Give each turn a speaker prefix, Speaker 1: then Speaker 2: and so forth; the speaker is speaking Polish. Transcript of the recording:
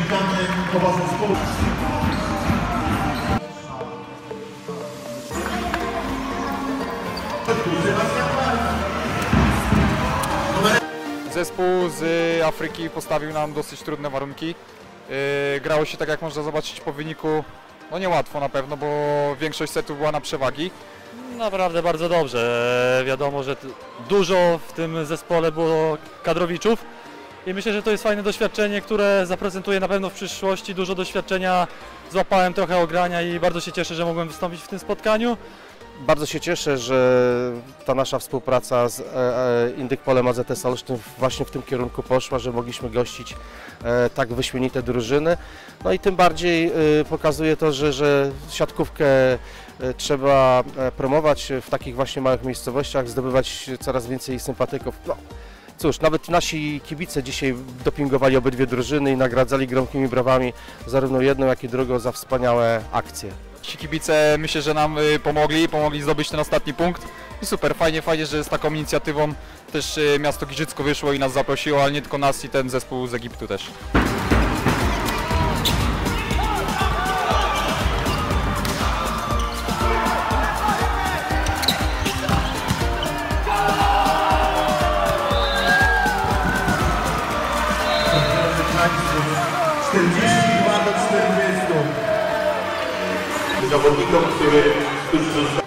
Speaker 1: Witamy oba zespoły.
Speaker 2: Zespół z Afryki postawił nam dosyć trudne warunki. Grało się, tak jak można zobaczyć po wyniku, no niełatwo na pewno, bo większość setów była na przewagi.
Speaker 3: Naprawdę bardzo dobrze. Wiadomo, że dużo w tym zespole było kadrowiczów i myślę, że to jest fajne doświadczenie, które zaprezentuje na pewno w przyszłości. Dużo doświadczenia złapałem, trochę ogrania i bardzo się cieszę, że mogłem wystąpić w tym spotkaniu.
Speaker 4: Bardzo się cieszę, że ta nasza współpraca z Indykpolem AZS Olsztyn właśnie w tym kierunku poszła, że mogliśmy gościć tak wyśmienite drużyny. No i tym bardziej pokazuje to, że siatkówkę trzeba promować w takich właśnie małych miejscowościach, zdobywać coraz więcej sympatyków. No, cóż, nawet nasi kibice dzisiaj dopingowali obydwie drużyny i nagradzali gromkimi brawami zarówno jedną, jak i drugą za wspaniałe akcje.
Speaker 2: Ci kibice myślę, że nam pomogli zdobyć ten ostatni punkt i super, fajnie, że z taką inicjatywą też miasto Giżycko wyszło i nas zaprosiło, ale nie tylko nas i ten zespół z Egiptu też.
Speaker 1: Zawodnikom, którzy zostali